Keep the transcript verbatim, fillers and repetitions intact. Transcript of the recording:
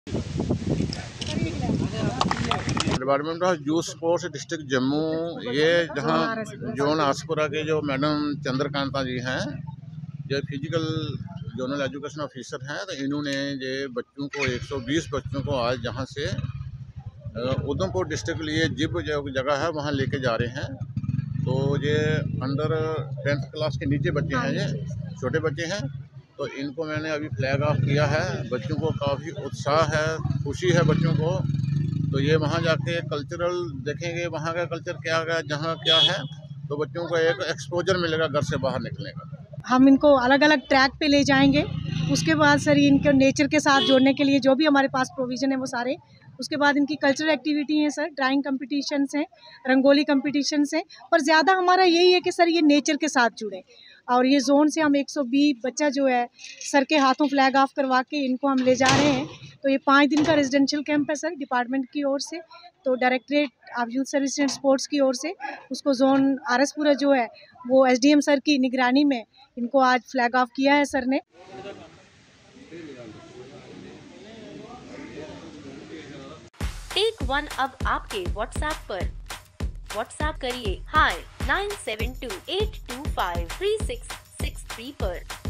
Department of youth sports district Jammu, ये जहाँ zone Aspura के जो मैडम चंद्रकांता जी हैं, जो फिजिकल जोनल एजुकेशन ऑफिसर हैं, तो इन्होंने ये बच्चों को एक सौ बीस बच्चों को आज जहाँ से उधमपुर डिस्ट्रिक्ट के लिए जिब जो जगह है वहाँ लेके जा रहे हैं। तो ये अंडर टेंथ क्लास के नीचे बच्चे हैं, ये छोटे बच्चे हैं। तो इनको मैंने अभी फ्लैग ऑफ किया है। बच्चों को काफ़ी उत्साह है, खुशी है बच्चों को। तो ये वहाँ जाके कल्चरल देखेंगे, वहाँ का कल्चर क्या है, जहाँ क्या है, तो बच्चों को एक एक्सपोजर मिलेगा घर से बाहर निकलने का। हम इनको अलग अलग ट्रैक पे ले जाएंगे। उसके बाद सर इनको नेचर के साथ जोड़ने के लिए जो भी हमारे पास प्रोविज़न है वो सारे। उसके बाद इनकी कल्चरल एक्टिविटी है सर, ड्राइंग कंपटीशंस हैं, रंगोली कंपटीशंस हैं, पर ज़्यादा हमारा यही है कि सर ये नेचर के साथ जुड़े। और ये जोन से हम एक सौ बीस बच्चा जो है सर के हाथों फ्लैग ऑफ करवा के इनको हम ले जा रहे हैं। तो ये पाँच दिन का रेजिडेंशियल कैंप है सर, डिपार्टमेंट की ओर से, तो directorate of youth service and sports की ओर से उसको जोन आरएसपुरा जो है वो एसडीएम सर की निगरानी में इनको आज फ्लैग ऑफ किया है सर ने। टेक वन अब आपके व्हाट्सएप पर। व्हाट्सएप करिए हाई nine seven two eight two five three six six three पर।